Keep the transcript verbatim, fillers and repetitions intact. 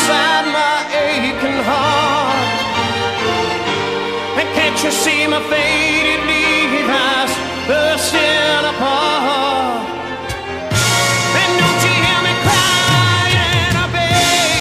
inside my aching heart. And can't you see my fading